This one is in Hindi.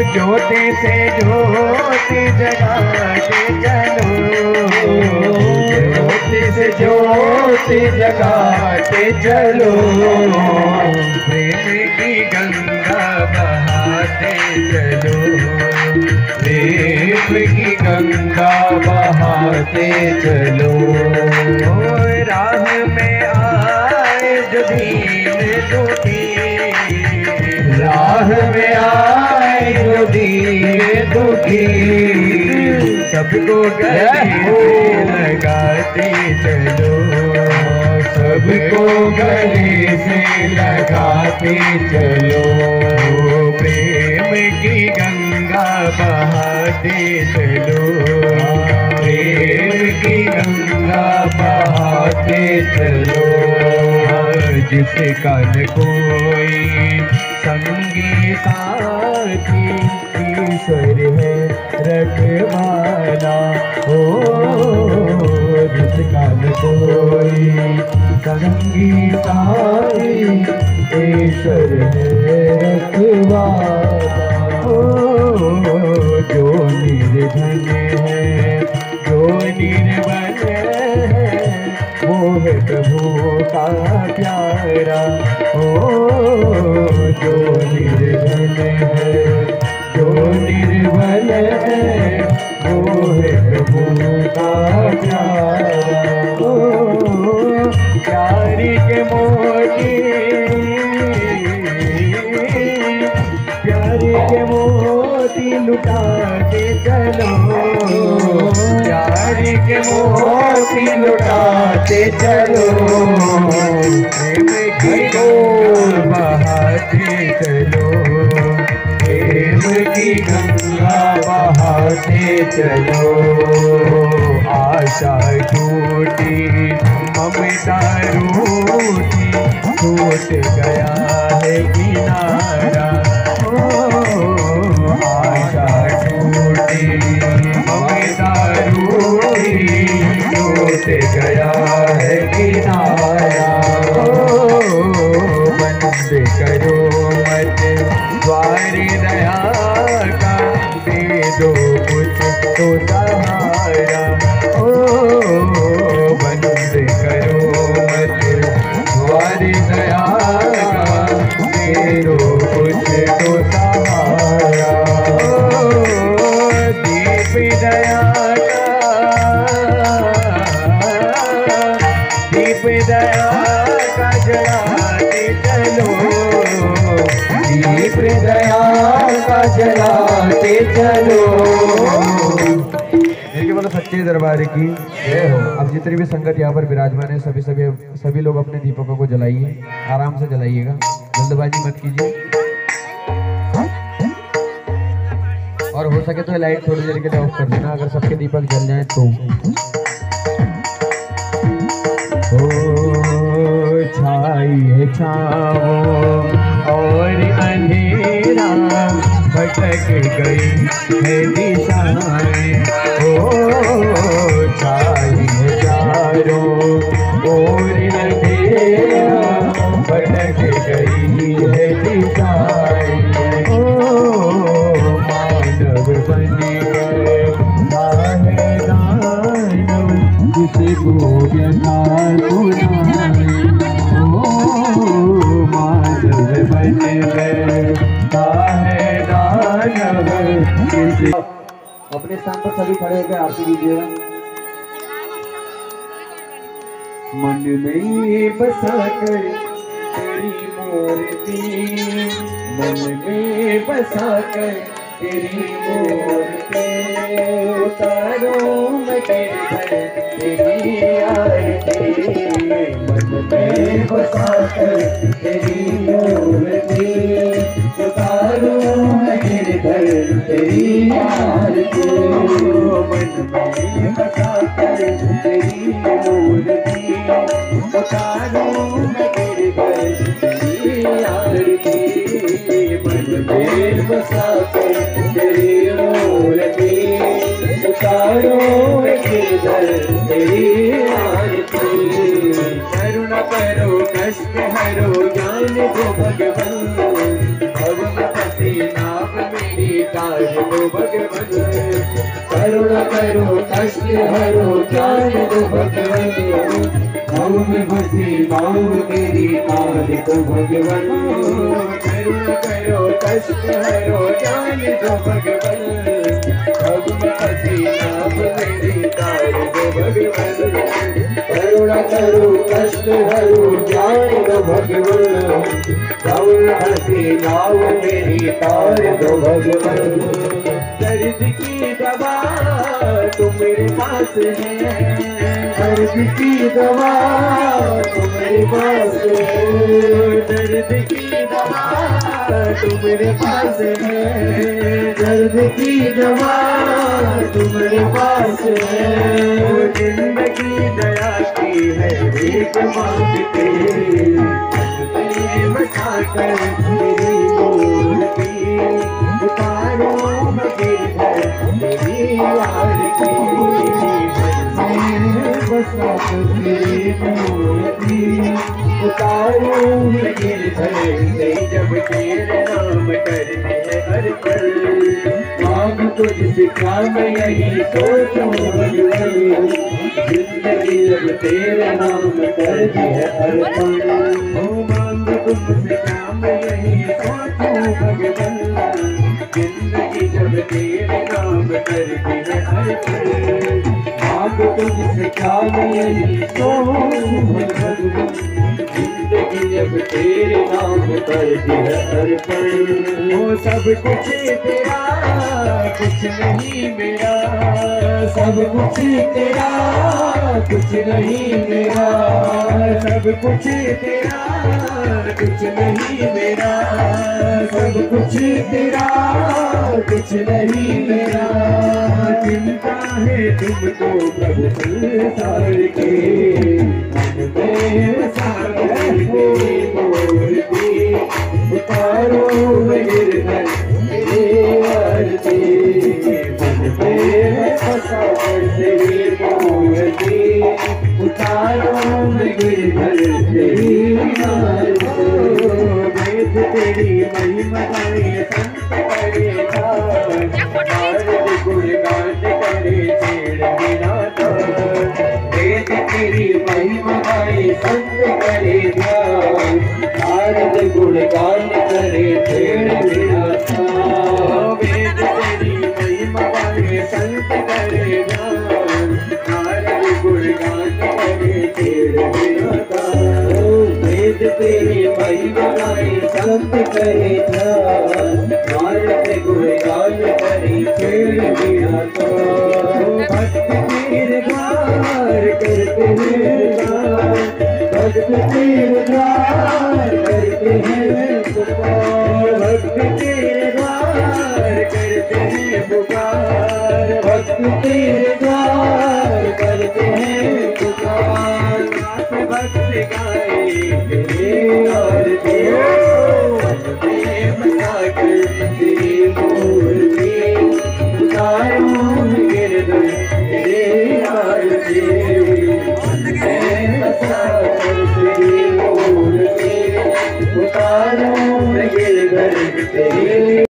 ज्योति से ज्योति जगाते चलो, ज्योति से ज्योति जगाते चलो, प्रेम की गंगा बहाते चलो, प्रेम की गंगा बहाते चलो। राह में आए जो दीन दुखी, राह में आए जो दीन दुखी, सबको गले से लगाते चलो, सबको गले से लगाते चलो, प्रेम की गंगा बहाते चलो, प्रेम की गंगा बहाते चलो। जिसका न कोई संगी साथी, ईश्वर है रखवाला हो, जिसका न कोई संगी साथी, ईश्वर है रखवाला हो। जो निर्धन है, जो निर्बल है, वो है प्रभु का प्यारा हो। जो निर्धन है, जो निर्बल है, वो है प्रभु का प्यारा हो। प्यारी के मोती, प्यारी के मोती लुटाते चलो, प्यारी के मोती लुटाते चलो, प्रेम की गंगा बहाते चलो, प्रेम की गंगा बहाते चलो। आशा टूटी, ममता रूठी, टूट गया है किनारा, आशा टूटी, ममता रूठी, टूट गया है किनारा। बंद करो मत द्वार दया का, दे दो कुछ तो सहारा, बंद करो मत द्वार दया का, दे दो कुछ तो सहारा। दीप दया दीप दया का जलाते चलो, दीप दया का जलाते चलो। बोलो सच्चे दरबार की जय हो। अब जितनी भी संगत यहाँ पर विराजमान है, सभी लोग अपने दीपकों को जलाइए, आराम से जलाइएगा, जल्दबाजी मत कीजिए, और हो सके तो लाइट थोड़ी देर के लिए ऑफ कर देना अगर सबके दीपक जल जाए तो। छाई है छाओ और अंधेरा, भटक गई है दिशाएं, छाई है चारों और अंधेरा, भटक गई है दिशाएं, मानव बन गए दाहे दानव, किसको व्यथा सुनाए, मानव बन गए दाहे दानव। अपने स्थान पर सभी खड़े होकर आरती कीजिएगा। मन में बसा कर तेरी मूर्ति, मन में बसा कर तेरी मूर्ति, उतारूं मैं तेरे तेरी आरती, मन में बसा कर तेरी मूर्ति, उतारूं मैं तेरे घर तेरी आरती, मन में बसा कर तेरी मूर्ति, उतारूं मैं तेरे घर तेरी आरती, मन में बसा कर तेरी मूर्ति, उतारूं मैं तेरे घर तेरी आरती। करुणा करो कष्ट हरो, ज्ञान दो भगवान, भव में फंसी नाव मेरी तार दो भगवन, करुणा करो कष्ट हरो ज्ञान दो भगवन, भाव में बसी भाव मेरी तार दो भगवन, करुणा करो कष्ट हरो ज्ञान दो भगवन, भाव में बसी भाव मेरी तार दो भगवन, करुणा करो कष्ट हरो ज्ञान दो भगवन, भाव में बसी भाव मेरी तार दो भगवन, दर्द की दवा तुम्हारे पास है, दर्द की दवा तुम्हारे पास है, दर्द की दवा तुम्हारे पास है, दर्द की दवा तुम्हारे पास है, जिंदगी दया की है एक मांगते, बता कर मेरी मूर्ति उतारो मगर मेरी यार की, बसा कर मेरी मूर्ति उतारो मगर जब तेरे नाम करते हैं हर पल, मांग तुझसे क्या मैं यही सोचूं भगवान, जिंदगी जब तेरे नाम करती है हर पल, मांग तुझसे क्या मैं यही सोचूं भगवान, जिंदगी जब तेरे नाम करती है हर पल, मांग तुझसे क्या मैं यही सोचूं भगवान, जिंदगी जब तेरे नाम करती है हर पल, वो सब कुछ तेरा कुछ नहीं मेरा, सब कुछ तेरा कुछ नहीं मेरा, सब कुछ तेरा कुछ नहीं मेरा, सब कुछ तेरा कुछ नहीं मेरा, चिंता है तुमको प्रभु संसार के, मन में सागर की मूर्ति उतारो गिरधर मेरे आरती, मन में सागर तेरी मूर्ति उतारो गिरधर तेरी आरती, वेद तेरी महिमा गाए संत करे गान, नारद गुणगान करे छेड़ बिना तान, वेद तेरी महिमा गाए संत करे गान, नारद गुणगान करे छेड़ बिना तान, वेद तेरी महिमा गाए संत करे गान, नारद गुणगान करे छेड़ बिना तान, वेद तेरी महिमा गाए संत करे गान, नारद गुणगान करे छेड़ बिना तान, भक्त तेरे द्वार करते हैं पुकार, भक्त तेरे द्वार करते हैं पुकार, भक्त तेरे द्वार करते हैं पुकार, भक्त तेरे द्वार करते हैं पुकार, नाथ भक्त गाए तेरे आरती, बता कर तेरी मूर्ति उतारो गिरधर तेरे आरती, बता कर तेरी मूर्ति उतारो गिरधर तेरे